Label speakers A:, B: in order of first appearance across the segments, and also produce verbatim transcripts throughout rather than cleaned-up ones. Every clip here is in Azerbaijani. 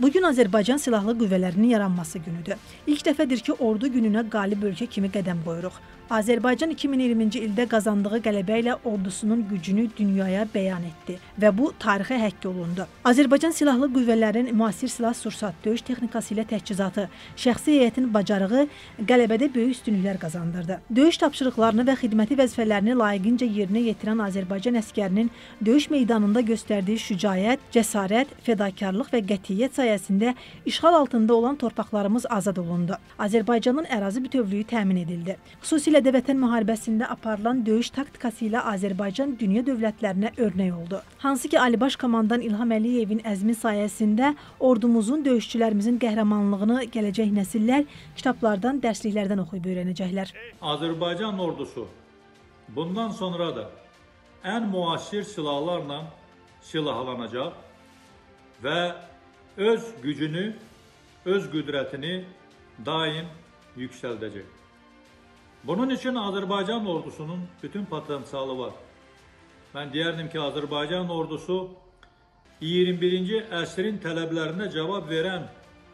A: Bugün Azərbaycan Silahlı Qüvvələrinin yaranması günüdür. İlk dəfədir ki, ordu gününə qalib ölkə kimi qədəm qoyuruq. Azərbaycan iki min iyirminci ildə qazandığı qələbə ilə ordusunun gücünü dünyaya bəyan etdi və bu tarixi həkk olundu. Azərbaycan Silahlı Qüvvələrinin müasir silah-sursat, döyüş texnikası ilə təchizatı, şəxsi heyətin bacarığı qələbədə böyük üstünlüklər qazandırdı. Döyüş tapşırıqlarını və xidməti vəzifələrini layiqincə yerinə yetirən Azərbaycan əskərinin döyüş meydanında göstərdiyi şücaət, cəsarət, fədakarlıq və qətiyyət sayəsində işğal altında olan torpaqlarımız azad olundu. Azərbaycanın ərazi bütövlüyü təmin edildi. Xüsusilə də Vətən müharibəsində aparılan döyüş taktikası ilə Azərbaycan dünya dövlətlərinə örnək oldu. Hansı ki, Ali Baş Komandan İlham Əliyevin əzmi sayəsində ordumuzun, döyüşçülərimizin qəhrəmanlığını gələcək nəsillər kitablardan, dərsliklərdən oxuyub öyrənəcəklər.
B: Azərbaycan ordusu bundan sonra da ən müasir silahlarla silahlanacaq və öz gücünü, öz qüdrətini daim yüksəldəcək. Bunun üçün Azərbaycan ordusunun bütün potensialı var. Mən deyərdim ki, Azərbaycan ordusu iyirmi birinci əsrin tələblərinə cavab verən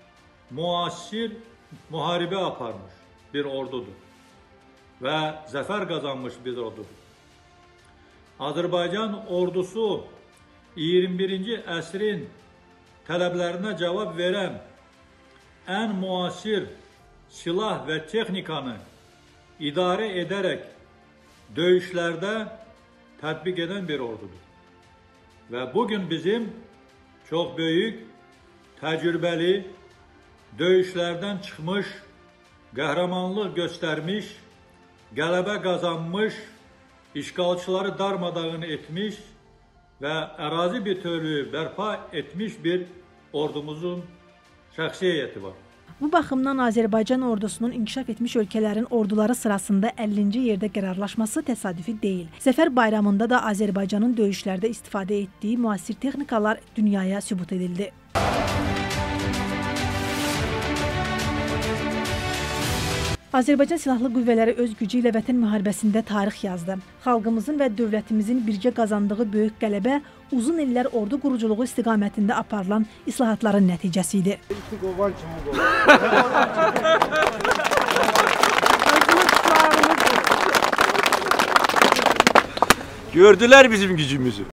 B: müasir müharibə aparmış bir ordudur və zəfər qazanmış bir ordudur. Azərbaycan ordusu iyirmi birinci əsrin tələblərinə cavab verən ən müasir silah və texnikanı idarə edərək döyüşlərdə tətbiq edən bir ordudur. Və bugün bizim çox böyük, təcrübəli, döyüşlərdən çıxmış, qəhrəmanlıq göstərmiş, qələbə qazanmış, işğalçıları darmadağın etmiş və ərazi bütövlüyü bərpa etmiş bir ordumuzun şəxsi heyəti var.
A: Bu baxımdan Azərbaycan ordusunun inkişaf etmiş ölkələrin orduları sırasında əllinci yerdə qərarlaşması təsadüfi deyil. Zəfər bayramında da Azərbaycanın döyüşlərdə istifadə etdiyi müasir texnikalar dünyaya sübut edildi. Azərbaycan Silahlı Qüvvələri öz gücü ilə Vətən müharibəsində tarix yazdı. Xalqımızın və dövlətimizin birgə qazandığı böyük qələbə uzun illər ordu quruculuğu istiqamətində aparılan islahatların nəticəsi idi.
C: Gördülər bizim gücümüzü.